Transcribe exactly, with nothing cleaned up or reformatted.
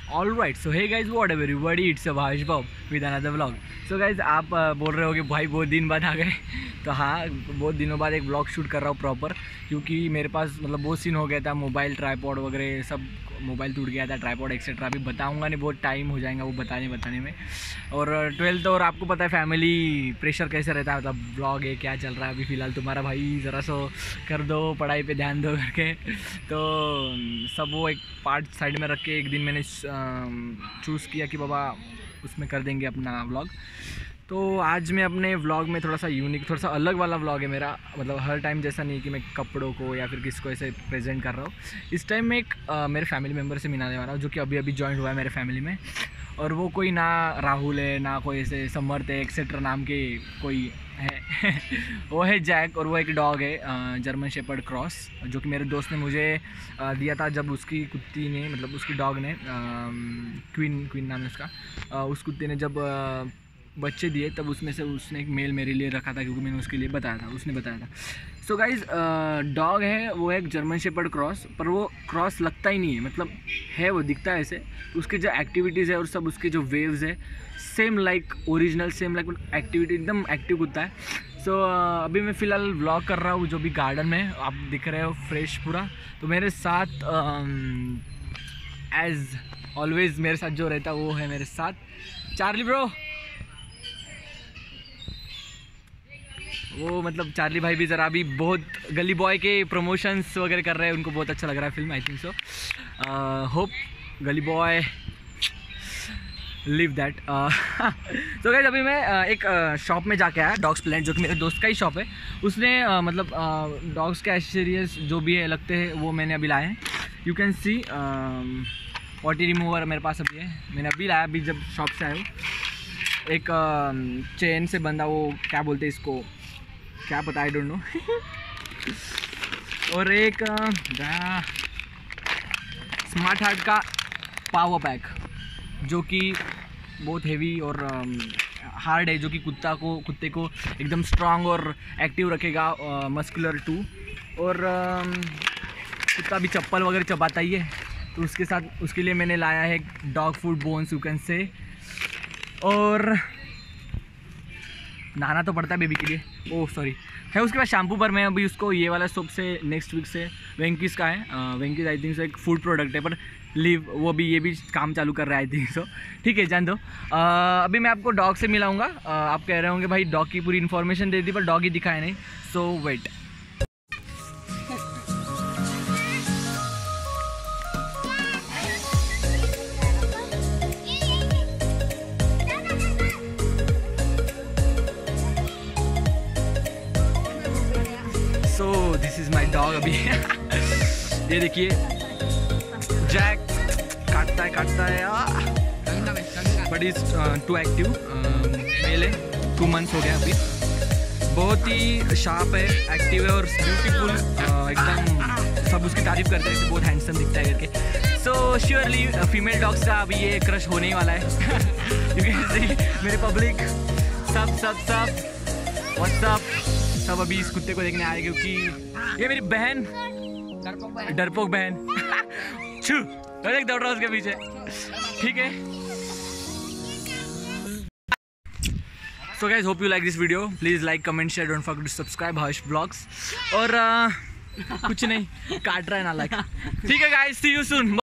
All right, so hey guys what ever everybody, it's Bhavesh bob with another vlog. So guys आप uh, बोल रहे हो कि भाई बहुत दिन बाद आ गए। तो हाँ, बहुत दिनों बाद एक व्लॉग शूट कर रहा हूँ प्रॉपर, क्योंकि मेरे पास मतलब बहुत सीन हो गया था, मोबाइल ट्राईपॉड वगैरह सब, मोबाइल टूट गया था, ट्राईपॉड एक्सेट्रा। अभी बताऊँगा नहीं, बहुत टाइम हो जाएगा वो बताने बताने में। और ट्वेल्थ, और आपको पता है फैमिली प्रेशर कैसे रहता है, मतलब व्लॉग है क्या चल रहा है अभी फ़िलहाल, तुम्हारा भाई ज़रा सो कर दो, पढ़ाई पे ध्यान दो करके। तो सब वो एक पार्ट साइड में रख के एक दिन मैंने चूज़ किया कि बाबा उसमें कर देंगे अपना व्लॉग। तो आज मैं अपने व्लॉग में थोड़ा सा यूनिक, थोड़ा सा अलग वाला व्लॉग है मेरा, मतलब हर टाइम जैसा नहीं कि मैं कपड़ों को या फिर किसको ऐसे प्रेजेंट कर रहा हूँ। इस टाइम मैं एक आ, मेरे फैमिली मेम्बर से मिलाने वाला हूँ, जो कि अभी अभी जॉइन हुआ है मेरे फैमिली में। और वो कोई ना राहुल है, ना कोई ऐसे समर्थ है एक्सेट्रा नाम के कोई है। वो है जैक, और वो एक डॉग है जर्मन शेपर्ड क्रॉस, जो कि मेरे दोस्त ने मुझे आ, दिया था जब उसकी कुत्ती ने, मतलब उसकी डॉग ने, क्वीन क्वीन नाम है उसका, आ, उस कुत्ते ने जब आ, बच्चे दिए तब उसमें से उसने एक मेल मेरे लिए रखा था, क्योंकि मैंने उसके लिए बताया था, उसने बताया था। सो गाइज डॉग है वो एक जर्मन शेपर्ड क्रॉस, पर वो क्रॉस लगता ही नहीं है, मतलब है वो दिखता है ऐसे। उसके जो एक्टिविटीज़ है और सब उसके जो वेव्स है same like original, same like activity, एकदम एक्टिव कुत्ता है। सो so, अभी मैं फ़िलहाल व्लॉग कर रहा हूँ जो भी गार्डन में आप दिख रहे हो, फ्रेश पूरा। तो मेरे साथ एज ऑलवेज मेरे साथ जो रहता है वो है मेरे साथ चार्ली ब्रो। वो मतलब चार्ली भाई भी ज़रा अभी बहुत गली बॉय के प्रमोशंस वगैरह कर रहे हैं, उनको बहुत अच्छा लग रहा है film, I think so. Hope Gully Boy live that. तो गाइस अभी मैं uh, एक शॉप uh, में जाके आया, डॉग्स प्लेनेट, जो कि मेरे दोस्त का ही शॉप है। उसने uh, मतलब डॉग्स के एक्सेसरीज जो भी है लगते हैं वो मैंने अभी लाए हैं। You can see potty remover मेरे पास अभी है, मैंने अभी लाया, अभी जब शॉप से आया। एक चेन uh, से बंधा, वो क्या बोलते हैं इसको, क्या पता, आई डोंट नो। और एक स्मार्ट हार्ट का पावर पैक, जो कि बहुत हेवी और हार्ड है, जो कि कुत्ता को कुत्ते को एकदम स्ट्रांग और एक्टिव रखेगा, मस्कुलर टू। और कुत्ता भी चप्पल वगैरह चबाता ही है, तो उसके साथ उसके लिए मैंने लाया है dog food bones, you can say. और नहाना तो पड़ता है बेबी के लिए, ओह सॉरी, है उसके बाद शैम्पू, पर मैं अभी उसको ये वाला सोप से नेक्स्ट वीक से, वेंकीज का है, वेंकीज आई थिंक सो एक फूड प्रोडक्ट है, पर लीव वो भी ये भी काम चालू कर रहा है आई थिंक सो। ठीक है, जान दो। uh, अभी मैं आपको डॉग से मिलाऊंगा। uh, आप कह रहे होंगे भाई डॉग की पूरी इन्फॉर्मेशन दे दी पर डॉग ही दिखाया नहीं, so wait. So this is my dog अभी। ये देखिए जैक काटता है काटता है but is too active, male है, टू मंथ्स हो गया अभी, बहुत ही शार्प है, एक्टिव है और ब्यूटीफुल, uh, एकदम सब उसकी तारीफ करते हैं, बहुत हैंडसम दिखता है करके। सो श्योरली फीमेल डॉग्स का अभी ये क्रश होने ही वाला है। क्योंकि मेरे पब्लिक सब सब सब व्हाट्सअप सब अभी इस कुत्ते को देखने आए, क्योंकि ये मेरी बहन, डरपोक बहन छू दौड़ रहा उसके पीछे। ठीक है, so guys hope you like this video, please like comment share, don't forget to subscribe Bhavesh vlogs. और uh, कुछ नहीं, काट रहा है ना लाइक। ठीक है गाइस, सी यू सून।